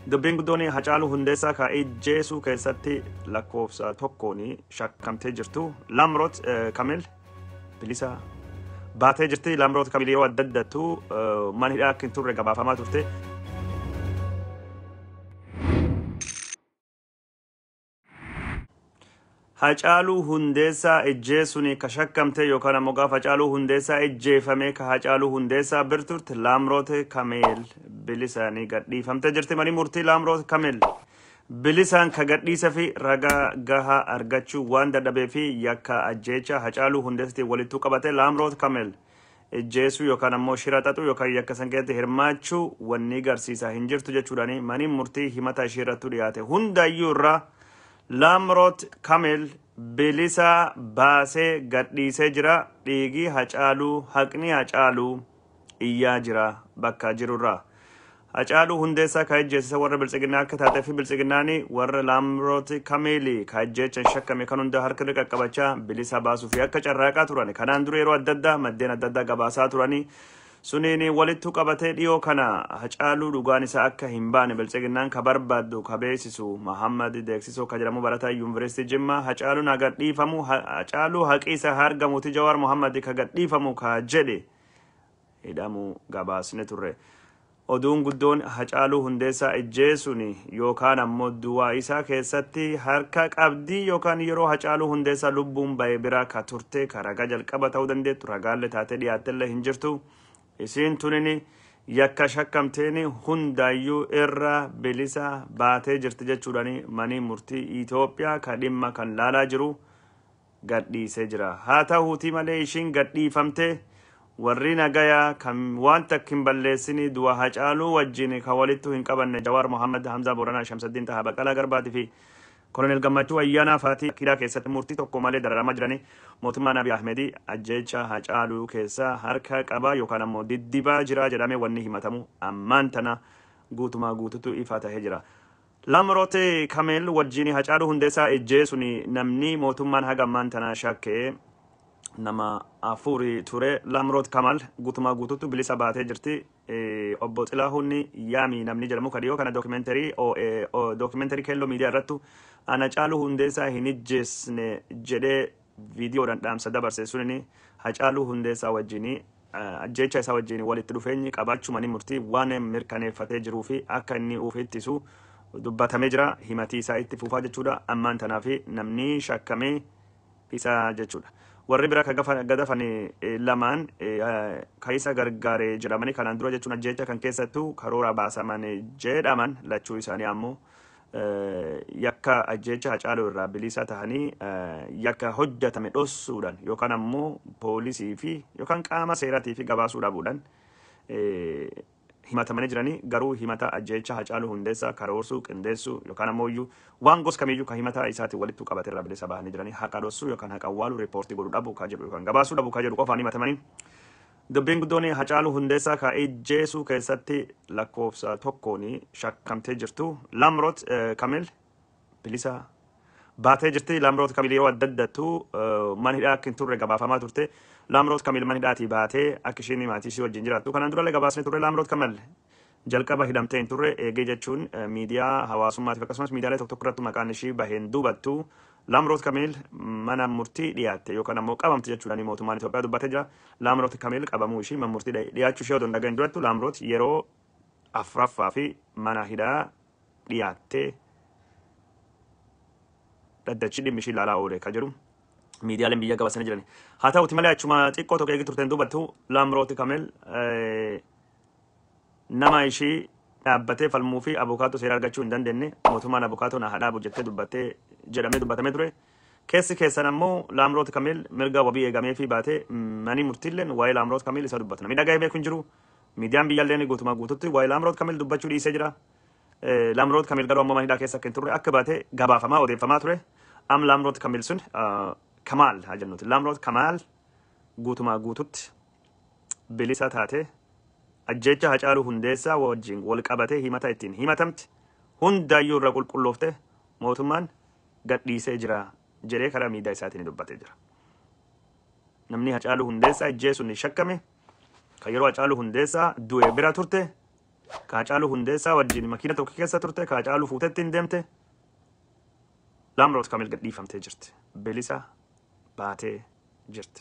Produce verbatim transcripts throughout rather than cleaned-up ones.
Dubbiin guddoon Hacaaluu Hundeessaa ka ijjeesuu keessatti lakkoofsa tokkoon shakkamtee jirtu Laamroot Kamaal Bilisa baatee jirti. Laamroot Kamaal yeroo adda addattu mana hidhaa akka hin turre gabaafamaa turte. Hacaaluu Hundeessaa ijjeesuun ka shakkamte yookaan ammoo gaafa Hacaaluu Hundeessaa ijjeefame ka Hacaaluu Hundeessaa birturte Laamroot Kamaal Bilisaan gadhiifamte jirti. Mani murtii Laamroot Kamaal Bilisaan ka gadhiisa fi ragaa gahaa argachuu waan dadhabee fi yakka ajjeecha Hacaaluu Hundeessaatiin walittu qabate Laamroot Kamaal ijjeesuu yookaan ammoo shira xaxuu yookaan yakka sankeetti hirmaachuu wanni garsiisaa hin jirtu jechuudhaani mani murtii himata ishee irratti dhiyaate hundaayyuu irraa Laamroot Kamaal Bilisa baasee gadhiisee jira. Dhiigii Hacaaluu haqni Hacaaluu iyyaa jira bakka jirurraa. Hacaaluu Hundeessaa ka ijjeessisa warra biltsiginnaa akka taatee fi biltsiginnaani warra Laamroot Kamaal ka ijjeechan shakkame kan hunda harka qaqqabachaa Bilisa baasuu fi akka carraaqaa turan. Kanaan dura yeroo adda addaa maddeen adda addaa gabaasaa turanii suniin walittu qabatee dhiyoo kana Hacaaluu dhugaan isaa akka hin baane biltsiginnaan ka barbaaddu ka beeksisu Muhammad Deeksisoo ka jedhamu barataa yuunivarsiitii Jimmaa Hacaaluun ha gadhiifamu Hacaaluu haqi isa argamuuti Jawar Mohammedfaan ka gadhiifamu ka jedhe hidhamu gabaasne turre. Oduun guddoon Hacaaluu Hundeessaa ijjeesuun yookaan ammoo du'aa isaa keessatti harka qabdii yookaan yeroo Hacaaluu Hundeessaa lubbuun ba'e biraa ka turte ka ragaa jalqaba ta'uu dandeettu ragaallee taatee dhiyaattellee hin jirtu. Isiin tunini yakka shakkamteen hundaayyuu irra Bilisa baatee jirti jechuudhaani mani murtii Itoophiyaa ka dhimma kan laalaa jiru gadhiisee jira. Haa ta'uutii malee ishiin gadhiifamte warri nagayaa kan waan takka hin balleessini du'a Hacaaluu wajjin ka walittu hin qabanne Jawar Mohammedfaan Hamza Booranaa Shamsaddiin Tahaa Baqqalaa Garbaatii fi Kolonel Gammachuu Ayyaanaa Faatii Kidaa keessatti murtii tokko malee dararamaa jiranii mootummaan Abiy Ahmed ajjeecha Hacaaluu keessa harka qabaa yookaan ammoo diddibaa jira jedhamee wanni himatamu ammaan tana guutumaa guututu ifa tahee jira. Laamroot Kamaal wajjin Hacaaluu Hundeessaa ijjeesuun namni mootummaan haga ammaan tana shakkee nama afuri ture. Laamroot Kamaal guutumaa guututu Bilisa baatee jirti. Obbo Xilaahuun Yaamii namni jedhamu kadhiyoo kana dookimenterii dookimenterii keelloo miidiyaa irrattu Hacaaluu Hundeessaa hin ijjeesne jedhee viidiyoodhaan dhaamsa dabarse suniin Hacaaluu Hundeessaa wajjin ajjeecha isaa wajjin walitti dhufeenyi qabaachuu mani murtii waan mirkaneeffatee jiruu fi akka inni of ittisu dubbatamee jira. Himatii isaa itti fufaa jechuudha ammaan tanaa fi namni shakkamee isa jechuudha. Warri bira ka gadafan lamaan ka isa gargaare jedhamanii kanaan dura jechuun ajjeecha kan keessattuu karoora baasaman jedhaman lachuu isaanii ammoo yakka ajjeecha Hacaaluu irraa bilisa tahanii yakka hojjetame dhossuudhaan yookaan ammoo poolisii fi yookaan qaama seeratii fi gabaasuu dhabuudhaan himatamanii jiranii garuu himata ajjeecha Hacaaluu Hundeessaa karoorsuu qindeessuu yookaan ammoo iyyuu waan gosa kamiyyuu ka himata isaatiin walittu qabate irraa bilisa bahanii jiranii haqa dhossuu yookaan haqa awwaaluu riippoortii godhuu dhabuu ka jedhu yookaan gabaasuu dhabuu ka jedhu qofaan himatamanii. Dubbiin guddoon Hacaaluu Hundeessaa ka ijjeesuu keessatti lakkoofsa tokkoon shakkamtee jirtu Laamroot Kamaal Bilisa baatee jirti. Laamroot Kamaal yeroo adda addattu mana hidhaa akka hin turre gabaafamaa turte. Laamroot Kamaal mana hidhaatii baatee akka isheen maatii ishee wajjin jiraattu kanaan durallee gabaasne turre. Laamroot Kamaal jalqaba hidhamtee hin turre eegee jechuun miidiyaa hawaasummaatiif akkasumas miidiyaalee tokko tokko irratti maqaan ishee baheen duubattu Laamroot Kamaal mana murtii dhiyaatte yookaan ammoo qabamte jechuudhaan mootummaan Itoophiyaa dubbatee jira. Laamroot Kamaal qabamuu ishee mana murtii dhiyaachuu ishee odoo hin dhagahin durattu Laamroot yeroo afuraffaa fi mana hidhaa dhiyaattee dhaddachi dhimmi ishee ilaalaa oole ka jedhu miidiyaaleen biyya gabaasanii jiran. Haa ta'uuti malee achuma xiqqoo tokko eegi turteen duubattu Laamroot Kamaal nama ishee dhaabbatee falmuu fi abukaatoo seera argachuu hin dandeenye mootummaan abukaatoo na hadhaabu jettee dubbattee jedhamee dubbatamee ture. Keessi keessan ammoo Laamroot Kamaal mirga wabii eegamee fi baatee mani murtiilleen waa'ee Laamroot Kamaal isa dubbatu. Namni dhaga'ee beeku hin jiru. Miidiyaan biyyaalleen guutumaa guututti waa'ee Laamroot Kamaal dubbachuu dhiisee jira. Laamroot Kamaal garuu ammoo mana hidhaa keessa akka hin turre akka baatee gabaafamaa odeeffamaa ture. Am Laamroot Kamaal sun Kamaal haa jennuti. Laamroot Kamaal guutumaa guututti bilisa taatee ajjeecha Hacaaluu Hundeessaa wajjin wal qabatee himata ittiin himatamti hundaayyuu irra qulqulloofte mootummaan gadhiisee jira jedhee karaa miidiyaa isaatiin dubbatee jira. Namni Hacaaluu Hundeessaa ajjeesuun shakkame kan yeroo Hacaaluu Hundeessaa du'e bira turte Haacaaluu Hundeessaa wajjin makiina tokko keessa turte Haacaaluu fuutetti hin deemte Laamroot Kamaal gadhiifamtee jirti. Bilisa baatee jirti.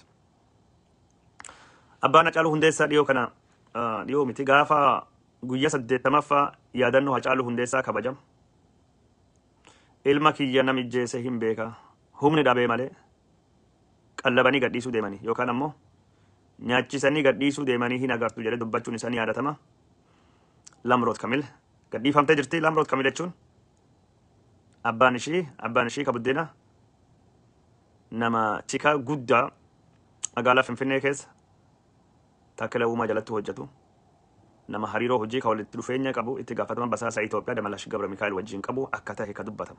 Abbaan Haacaaluu Hundeessaa dhiyoo kana dhiyoo miti gaafa guyyaa saddeettamaffaa yaadannoo Haacaaluu Hundeessaa kabajamu. Ilma kiyya namijjeese hin beeka. Humni dhabee malee qallabanii gadhiisuu deemanii yookaan ammoo nyaachisanii gadhiisuu deemanii hin agartu jedhee dubbachuun isaanii yaadatama. Laamroot Kamaal gadhiifamtee jirti. Laamroot Kamaal jechuun abbaan ishii abbaan ishii kabuddeena nama tika guddaa magaalaa Finfinnee keessa takkala uumaa jalatti hojjetu. Nama hariiroo hojii ka walitti dhufeenya qabu itti gaafataman basaasa Itoophiyaa Damalash Gabra Mikaa'el wajjin qabu akka ta'e ka dubbatamu.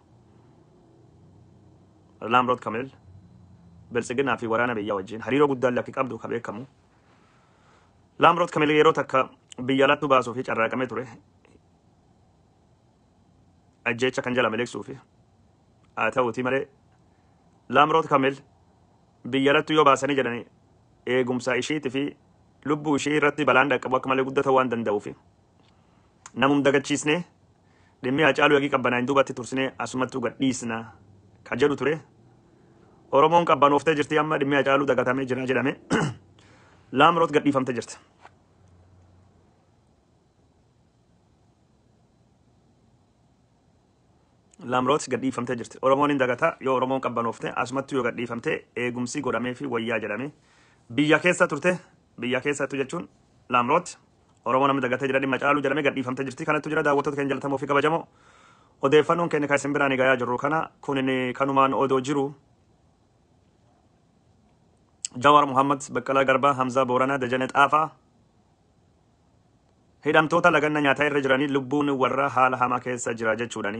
Laamroot Kamaal biltsiginaa fi waraana biyyaa wajjin hariiroo guddaa lakki qabdu ka beekamu. Laamroot Kamaal yeroo takka biyya alatti baasuu fi carraaqamee ture. Ajjeecha kan jala miliqsuu fi haa ta'uutii malee Laamroot Kamaal biyya alatti yoo baasanii jedhanii eegumsa ishiitii fi lubbuu ishee irratti balaan dhaqqabu akka malee guddata waan danda'uuf namum dagachiisnee dhimmi Haacaaluu yaqii qabbanaa hin duubatti tursinee asumattuu gadhiisna ka jedhu ture. Oromoon qabbanooftee jirti amma dhimmi Haacaaluu dagatamee jira jedhame Laamroot gadhiifamtee jirti. Laamroot gadhiifamtee jirti. Oromoon hin dagataa yoo Oromoon qabbanooftee asumattuu yoo gadhiifamtee eegumsi godhamee fi wayyaa jedhame biyya keessa turte. Biyya keessattu jechuun Laamroot Oromoo namni dagatee jira dhimma Haacaaluu jedhamee gadhiifamtee jirti. Kanattu jira daawwattoota keenya jalatamoo fi kabajamoo odeeffannoon keenya kan isin biraan eegaa jirru kana kunin kanumaan odoo jiru Jawar Mohammedfaan Garbaa Hamzaa Booranaa Dajanee Xaafaa hidhamtoota laganna nyaataa irra jiranii lubbuun warra haala hamaa keessa jira jechuudhani.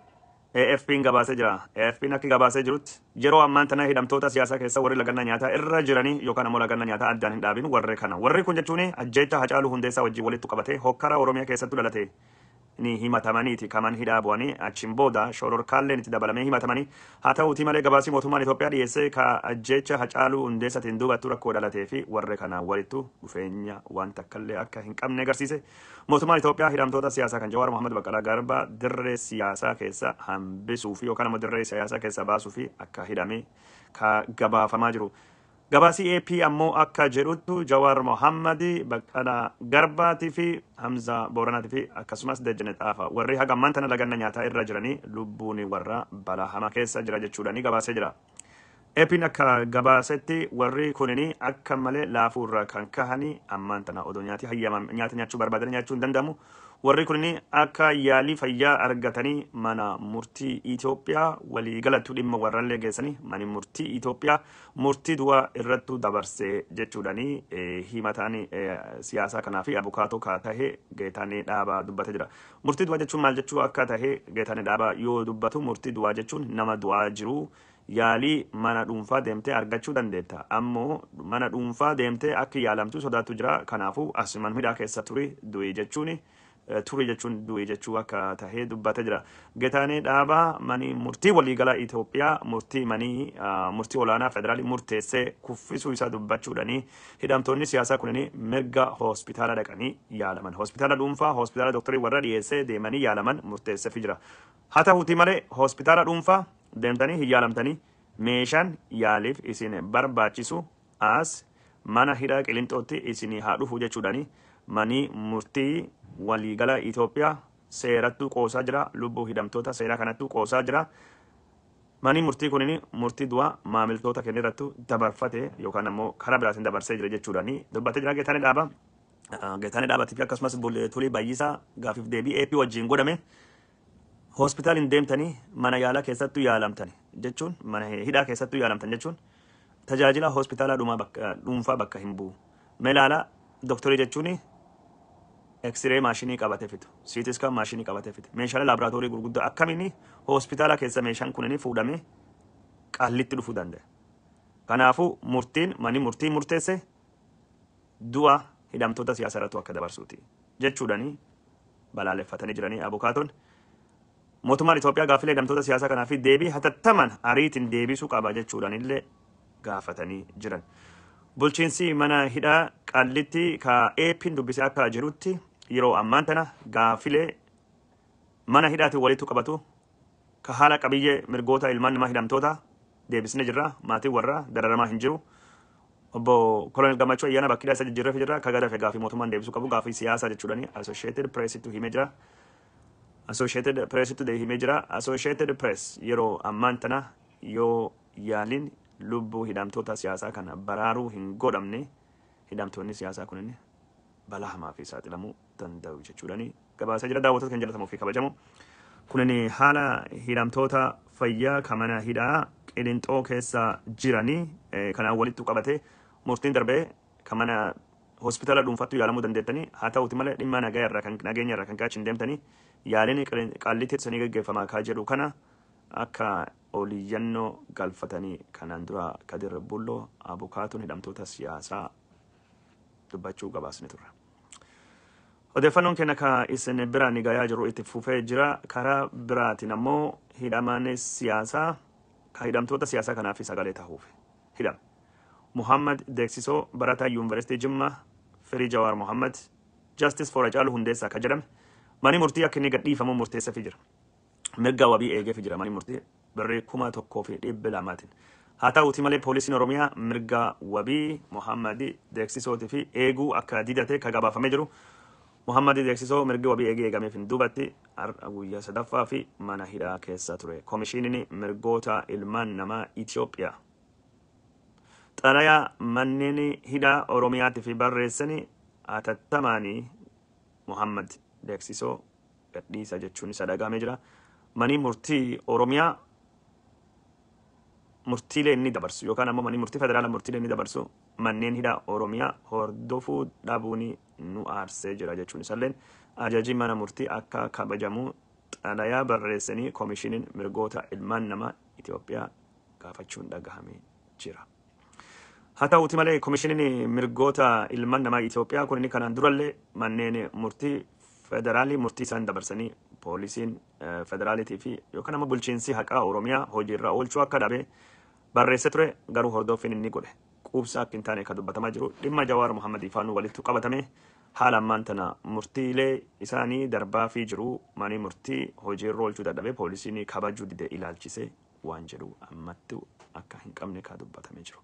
A F P'n gabaasee jira. A F P'n akka gabaasee jirutti yeroo ammaan tana hidhamtoota siyaasaa keessa warri laganna nyaataa irra jiranii yookaan ammoo laganna nyaataa addaan hin dhaabin warri kana. Warri kun jechuun ajjeecha Haacaaluu Hundeessaa wajjin walitti qabate hokkara Oromiyaa keessattuu dhalate ni himatamaniiti kaman hidhaa bu'anii achiin booda shororkaalleen itti dabalamee himatamanii haa ta'uutii malee gabaasii mootummaan Itoophiyaa dhiyeessee ka ajjeecha Haacaaluu Hundeessaatiin duubattuu rakkoo dhalatee fi warri kana walittu dhufeenya waan takkallee akka hin qabne agarsiise. Mootummaan Itoophiyaa hidhamtoota siyaasaa kan Jawar Mohammedfaan Garbaa dirree siyaasaa keessa hambisuu fi yookaan ammoo dirree siyaasaa keessa baasuu fi akka hidhamee ka gabaafamaa jiru. Gabaasii A P ammoo akka jedhutu Jawar Mohammedfaan Garbaatii fi Hamzaa Booranaatii fi akkasumas Dajanee Xaafaa warri haga ammaan tana laganna nyaataa irra jiranii lubbuun warra balaa hamaa keessa jira jechuudhani gabaasee jira. A P'n akka gabaasetti warri kunini akka malee laafuurra kan kahanii ammaan tana odoo nyaati hayyaman nyaata nyaachuu barbaadan nyaachuu hin danda'amu. Warri kunini akka yaalii fayyaa argatanii mana murtii Itoophiyaa walii galattuu dhimma warrallee geessanii mani murtii Itoophiyaa murtii du'aa irrattu dabarsee jechuudhani himataan siyaasaa kanaa fi abukaatoo kaa tahee Geetaanee Dhaabaa dubbatee jira. Murtii du'aa jechuun maal jechuu akka tahee Geetaanee Dhaabaa yoo dubbatu murtii du'aa jechuun nama du'aa jiru yaalii mana dhuunfaa deemtee argachuu dandeetta. Ammoo mana dhuunfaa deemtee akka yaalamtu sodaatu jira. Kanaafuu asuman midhaa keessa turi du'e jechuuni. Turi jechuun du'e jechuu akka tahee dubbatee jira. Geetaanee Dhaabaa mani murtii waliigalaa Itoophiyaa murtii manii murtii olaanaa federaalii murteessee kuffisuu isaa dubbachuudhani hidhamtoonni siyaasaa kunini mirga hospitaala dhaqanii yaalaman. Hospitaala dhuunfaa hospitaala dooktarii warra dhiyeessee deemanii yaalaman murteesseefi jira. Haa ta'uutii malee hospitaala dhuunfaa deemtanii hin yaalamtanii meeshaan yaaliif isin barbaachisu as mana hidhaa Qilinxootti isin haa dhufu jechuudhani manii murtii waliigala Itoophiyaa seerattuu qoosaa jira. Lubbuu hidhamtoota seeraa kanattuu qoosaa jira. Mani murtii kunini murtii du'aa maamiltoota keenya irrattu dabarfate yookaan ammoo karaa biraatiin dabarsee jira jechuudhani dubbatee jira. Geetaanee Dhaabaa Geetaanee Dhaabaatii fi akkasumas Tulii Bayyisaa gaafiif deebii A P wajjin godhame hospitaaliin deemtanii mana yaalaa keessattuu yaalamtan jechuun mana hidhaa keessattuu yaalamtan jechuun tajaajila hospitaala dhuunfaa bakka hin bu'u. Melaalaa dooktarii jechuun X-ray maashinii qabatee fitu, C T scan maashinii qabatee fitu, meeshaalee laaboraatoorii gurguddaa akkamiin hospitaala keessa meeshaan kunini fuudhamee qallitti dhufuu danda'a. Kanaafuu murtiin mani murtii murteesse du'a hidhamtoota siyaasaa irratti akka dabarsuuti jechuudhani balaaleffatanii jiranii abukaatoon. Mootummaan Itoophiyaa gaaffilee hidhamtoota siyaasaa kanaa fi deebii hatattaman ariitiin deebisuu qaba jechuudhaan illee gaafatanii jiran. Bulchiinsi mana hidhaa qallitti ka A P'n dubbisee akka jirutti yeroo ammaan tana gaafilee mana hidhaati walitti qabatu ka haala qabiyyee mirgoota ilmaan namaa hidhamtoota deebisne jirra maatii warra dararamaa hin jiru. Obbo Kolonel Gammachuu ayyaana bakki isa jijjiirreef jira ka gadafe gaafii mootummaan deebisuu qabu gaafii siyaasaa jechuudhani Associated Press tu himee jira. Associated Press tu himee jira. Associated Press yeroo ammaan tana yoo yaaliin lubbuu hidhamtoota siyaasaa kana baraaruu hin godhamne hidhamtoonni siyaasaa kunin balaa hamaa fi saaxilamuu danda'u jechuudhani gabaasa jira. Daawwattoota kan jaalatamuu fi kabajamu kunin haala hidhamtoota fayyaa ka mana hidhaa Qilinxoo keessa jiranii kanaan walitti qabate murtiin darbee ka mana hospitaala dhuunfattu yaalamuu dandeettanii haa ta'uti malee dhimma nagaa irraa kan nageenya irraa kan kaachin deemtanii yaaliin qaallitti sanii gaggeeffamaa kaa jedhu kana akka oliyyannoo galfatanii kanaan dura Kadir Bulloo abukaatuun hidhamtoota siyaasaa dubbachuu gabaasni turre. Odeeffannoon keenya ka isin biraan gayaa jiru itti fufee jira. Karaa biraatiin ammoo hidhamaan siyaasaa ka hidhamtoota siyaasaa kanaaf sagalee tahuuf hidhame. Muhammad Deeksisoo barataa yuunivarsiitii Jimmaa firii Jawar Mohammed Justice for Hacaaluu Hundeessaa ka jedhame mani murtii akka inni gadhiifamu murteesseefii jira. Mirga wabii eegeefii jira mani murtii birrii kuma tokkoo fi dhibba lamaatiin. Haa ta'uuti malee poolisiin Oromiyaa mirga wabii Muhammad Deeksisootii fi eeguu akka didate ka gabaafamee jiru. Muhammad Deeksisoo mirga wabii eegee eegameef hin duubatti guyyaa sadaffaa fi mana hidhaa keessa ture. Komishiiniin mirgoota ilmaan namaa Itoophiyaa xalayaa manneen hidhaa Oromiyaatti fi barreessanii atattamaanii Muhammad Deeksisoo gadhiisa jechuun isa dhagahamee jira. Mani murtii Oromiyaa murtiilee inni dabarsu yookaan ammoo mani murtii federaalaa murtiilee inni dabarsu manneen hidhaa Oromiyaa hordofuu dhabuun nu aarsee jira jechuun isalleen ajajii mana murtii akka kabajamu xalayaa barreessanii komishiiniin mirgoota ilmaan namaa Itoophiyaa gaafachuun dhagahamee jira. Haa ta'uuti malee komishiiniin mirgoota ilmaan namaa Itoophiyaa kun inni kanaan durallee manneen murtii federaalii murtii isaan dabarsanii poolisiin federaalitii fi yookaan ammoo bulchiinsi haqaa Oromiyaa hojiirra oolchuu akka dhabe barreesse ture garuu hordoffiin inni godhe quubsaa akka hin taane ka dubbatamaa jiru. Dhimma Jawar Mohammedfaan walitti qabatame haala ammaan tana murtiilee isaanii darbaa fi jiru mani murtii hojiirra oolchuu dadhabee poolisiin kabajuu dide ilaalchise waan jedhu ammatti akka hin qabne ka dubbatamee jiru.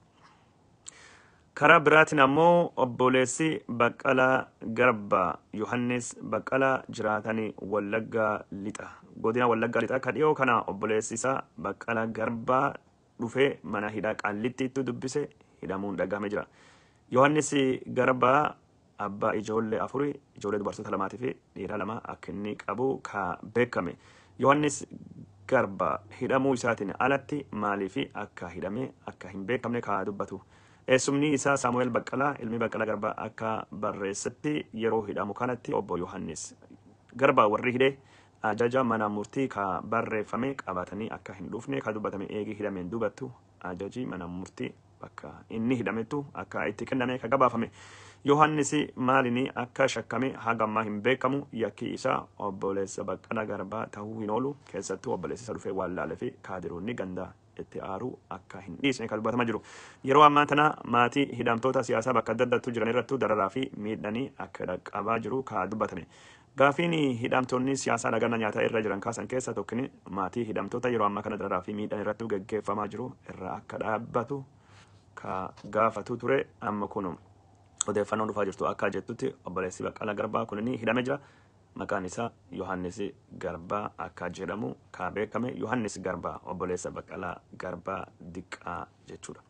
Karaa biraatiin ammoo obboleessi Baqqalaa Garbaa Yohannis Baqqalaa jiraatanii Wallaggaa Lixa godina Wallaggaa Lixa ka dhiyoo kana obboleessi isaa Baqqalaa Garbaa dhufee mana hidhaa Qaallittiitti dubbise hidhamuun dhagahamee jira. Yohannis Garbaa abbaa ijoollee afurii ijoollee dubartoota lamaatii fi dhiira lama akka inni qabu ka beekame. Yohannis Garbaa hidhamuu isaatiin alatti maaliif akka hidhame akka hin beekamne ka dubbatu. Eessumni isaa Saamu'eel Baqqalaa ilmi Baqqalaa Garbaa akka barreessatti yeroo hidhamu kanatti obbo Yohannis Garbaa warri hidhee ajaja mana murtii ka barreeffame qabatanii akka hin dhufne ka dubbatame eegii hidhameen dubattu ajaji mana murtii bakka inni hidhamettu akka itti kenname ka gabaafame. Yohannis maalini akka shakkame hagammaa hin beekamu yakki isaa obboleessa Baqqalaa Garbaa ta'uu hin oolu keessattuu obboleessi isa dhufee waan laalee fi kaadiroonni gandaa itti aaruu akka hin dhiisne kan dubbatamaa jiru. Yeroo ammaa tana maatii hidhamtoota siyaasaa bakka adda addaatti jiran irrattu dararaa fi miidhanii akka dhaqqabaa jiru ka dubbatame. Gaafiin hidhamtoonni siyaasaa dhagana nyaataa irra jiran kaasan keessa tokkini maatii hidhamtoota yeroo ammaa kana dararaa fi miidhaan irrattu gaggeeffamaa jiru irraa akka dhaabbatu ka gaafatu ture. Amma kun odeeffannoon dhufaa jirtu akka jettutti obboleessi Baqqalaa Garbaa kun hidhamee jira. Maqaan isaa Yohannis Garbaa akka jedhamu ka beekame. Yohannis Garbaa obboleessa Baqqalaa Garbaa diqqaa jechuudha.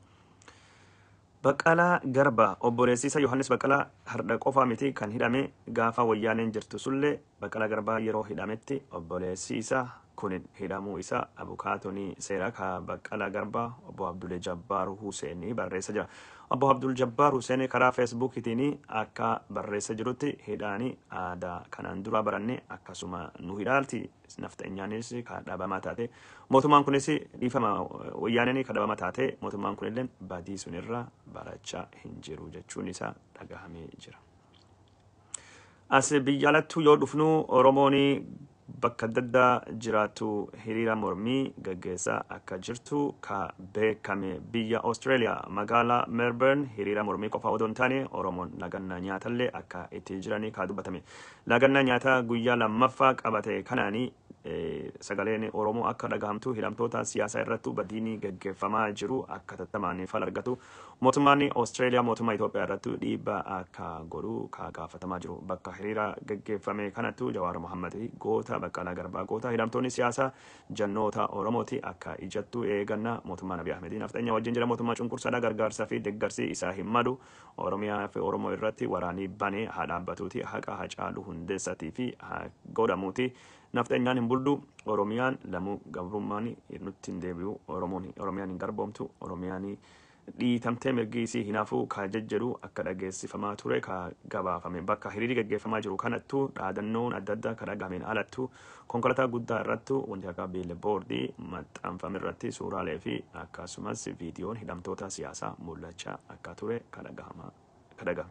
Baqqalaa Garbaa obboleessi isaa Yohannis Baqqalaa har'a qofaa miti kan hidhame gaafa wayyaaneen jirtu sullee Baqqalaa Garbaa yeroo hidhametti obboleessi isaa kun hidhamuu isaa abukaatonni seeraa ka Baqqalaa Garbaa obbo Abdul Jabbaar Huseenii barreessa jira. Obbo Abdul Jabbaar Huseenii karaa feesbuukiitiin akka barreessa jirutti hidhaanii aadaa kanaan dura baranne akkasuma nu hidhaalti nafteenyaanis ka dhabamaa taate mootummaan kunis dhiifama wayyaaneen ka dhabamaa taate mootummaan kunillee badii sunirraa barachaa hin jiru jechuun isaa dhagahamee jira. As biyya alattuu yoo dhufnu Oromoon bakka adda addaa jiraattu hiriira mormii gaggeessaa akka jirtu ka beekame biyya Austraaliyaa magaalaa Melbourne hiriira mormii qofa odoo hin taane Oromoon lagannaa nyaatallee akka itti jiranii ka dubbatame. Lagannaa nyaataa guyyaa lammaffaa qabate kanaanii sagaleen Oromoo akka dhagahamtu hidhamtoota siyaasaa irratti badiinii gaggeeffamaa jiru akka tattamaan fal argatu mootummaan Austraaliyaa mootummaa Itoophiyaa irratti dhiibbaa akka godhu ka gaafatamaa jiru. Bakka hiriira gaggeeffame kanattu Jawar Mohammedfaan goota Baqqalaa Garbaa goota hidhamtoonni siyaasaa jannoota Oromooti akka ijattu eeganna mootummaan Abiy Ahmediin nafxanya wajjin jira mootummaa cunqursaadhaa gargaarsaa fi deeggarsi isaa hin madu Oromiyaa fi Oromoo irratti waraanii banee haa dhaabbatuuti haqa Hacaaluu Hundeessaatii fi haa godhamuuti. Nafxanyaan hin buldu Oromiyaan lamuu gabrummaan nutti hin deebi'u Oromiyaan hin garboomtu Oromiyaan dhiitamtee mirgi isii hinaafuu ka jejjedhu akka dhageessifamaa ture ka gabaafame bakka hiriirri gaggeeffamaa jiru kanattu dhaadannoon adda addaa ka dhagahameen alattu konkolaataa guddaa irrattu wanti akka biilboordii maxxanfame irratti suuraalee fi akkasumas viidiyoon hidhamtoota siyaasaa mul'achaa akka ture ka dhagahama.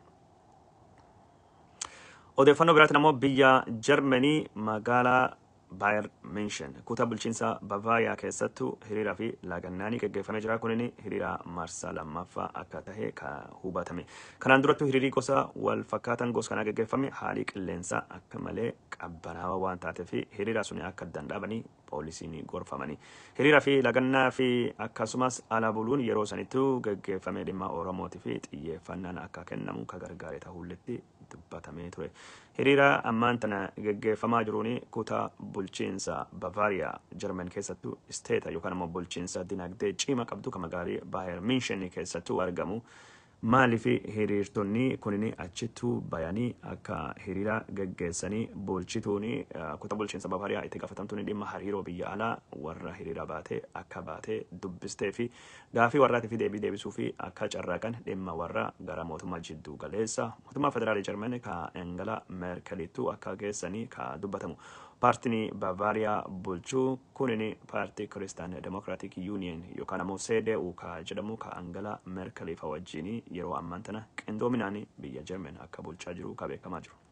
Odeeffannoo biraatiin ammoo biyya Jarmanii magaalaa Bayer München kutaa bulchiinsa Bavaariyaa keessattu hiriiraa fi lagannaanii gaggeeffamee jira. Kunin hiriira marsaa lammaffaa akka tahe ka hubatame. Kanaan durattu hiriirii gosa wal fakkaatan gosa kana gaggeeffame haalli qilleensaa akka malee qabbanaawaa waan taateef hiriira sun akka danda'abanii poolisiin gorfamanii. Hiriira fi lagannaa fi akkasumas ala buluun yeroo sanittuu gaggeeffame dhimma Oromootii fi xiyyeeffannaan akka kennamu ka gargaare ta'ulletti dubbatamee ture. Hiriira ammaan tana gaggeeffamaa jiruun kutaa bulchiinsa Bavaariyaa Jarman keessattu isteeta yookaan ammoo bulchiinsa dinagdee cimaa qabdu kan magaalaa Bayer München keessattu argamu. Maaliif hiriirtonni kunin achittuu bayanii akka hiriira gaggeessanii bulchituun kutaa bulchiinsa Bavaariyaa itti gaafatamtuun dhimma hariiroo biyya alaa warra hiriira baatee akka baatee dubbistee fi gaafii warraatii fi deebii deebisuu fi akka carraaqan dhimma warra gara mootummaa jidduu galeessa mootummaa federaalii Jarman ka Angela Merkelittu akka geessanii ka dubbatamu. Paartiin Bavaariyaa bulchuu kunin paartii Christian Democratic Union yookaan ammoo C D U ka jedhamu ka Angela Merkel fa wajjin yeroo ammaan tana qindoominaan biyya Jarman akka bulchaa jiru ka beekamaa jiru.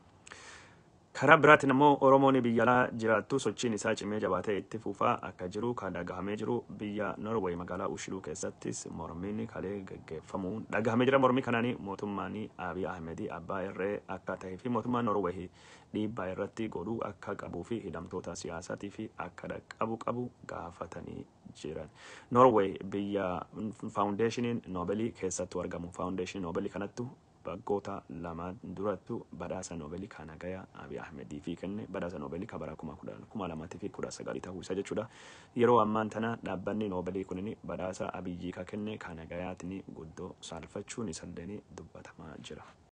Karaa biraatiin ammoo Oromoon biyya alaa jiraattu sochiin isaa cimee jabaatee itti fufaa akka jiru ka dhagahamee jiru. Biyya Norway magaalaa Ushiluu keessattis mormiin kalee gaggeeffamuun dhagahamee jira. Mormii kanaan mootummaan Abiy Ahmed abbaa irree akka ta'ee fi mootummaan Norway dhiibbaa irratti godhuu akka qabuu fi hidhamtoota siyaasaatii fi akka dhaqqabu qabu gaafatanii jiran. Norway biyya faawundeeshiniin Noobelii keessattu argamu. Faawundeeshiniin Noobelii kanattu baggoota lama durattu badhaasa Noobelii kan nagayaa Abiy Ahmedii fi kenne badhaasa Noobelii ka bara kuma lamaatti fi kudha sagalii ta'uu isa jechuudha. Yeroo ammaan tana dhaabbanni Noobelii kunin badhaasa Abiyyii ka kenne kan nagayaatiin guddoo saalfachuun isallee dubbatamaa jira.